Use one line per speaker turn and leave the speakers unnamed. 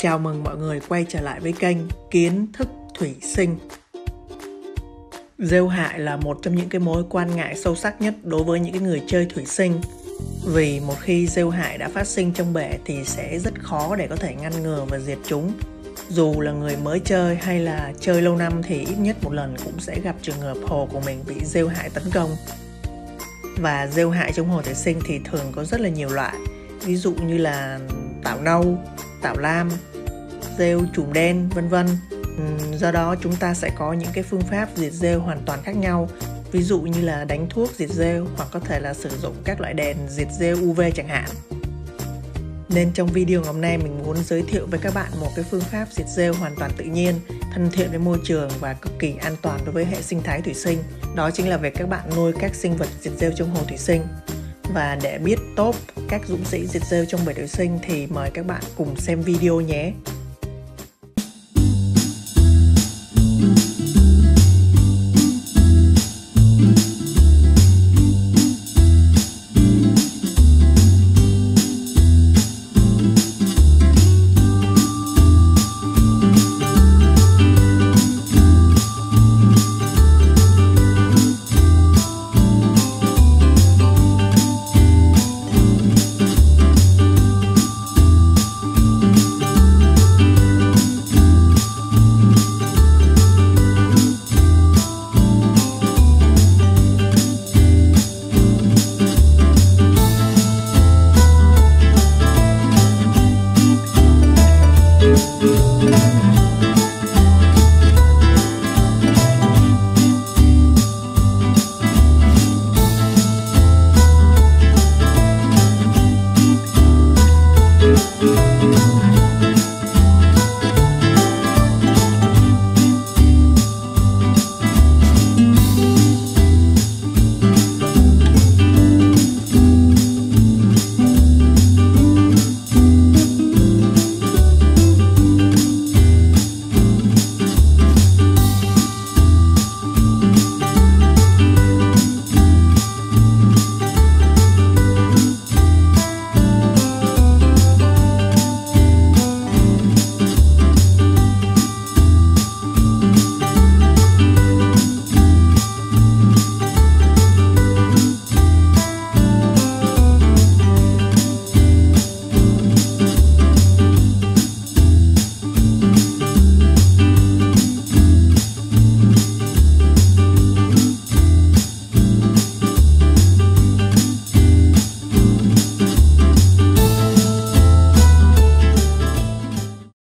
Chào mừng mọi người quay trở lại với kênh Kiến thức thủy sinh. Rêu hại là một trong những cái mối quan ngại sâu sắc nhất đối với những cái người chơi thủy sinh. Vì một khi rêu hại đã phát sinh trong bể thì sẽ rất khó để có thể ngăn ngừa và diệt chúng. Dù là người mới chơi hay là chơi lâu năm thì ít nhất một lần cũng sẽ gặp trường hợp hồ của mình bị rêu hại tấn công. Và rêu hại trong hồ thủy sinh thì thường có rất là nhiều loại. Ví dụ như là tảo nâu, tảo lam, rêu chùm đen, vân vân. Do đó chúng ta sẽ có những cái phương pháp diệt rêu hoàn toàn khác nhau. Ví dụ như là đánh thuốc diệt rêu hoặc có thể là sử dụng các loại đèn diệt rêu UV chẳng hạn. Nên trong video ngày hôm nay mình muốn giới thiệu với các bạn một cái phương pháp diệt rêu hoàn toàn tự nhiên, thân thiện với môi trường và cực kỳ an toàn đối với hệ sinh thái thủy sinh. Đó chính là việc các bạn nuôi các sinh vật diệt rêu trong hồ thủy sinh. Và để biết top các dũng sĩ diệt rêu trong bể thủy sinh thì mời các bạn cùng xem video nhé.